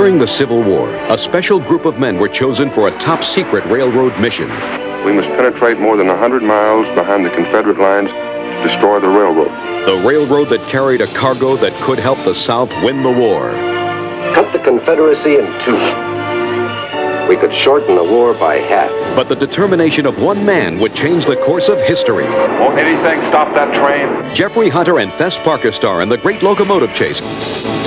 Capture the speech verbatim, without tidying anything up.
During the Civil War, a special group of men were chosen for a top-secret railroad mission. We must penetrate more than one hundred miles behind the Confederate lines, destroy the railroad. The railroad that carried a cargo that could help the South win the war. Cut the Confederacy in two. We could shorten the war by half. But the determination of one man would change the course of history. Won't anything stop that train? Jeffrey Hunter and Fess Parker star in the great locomotive chase.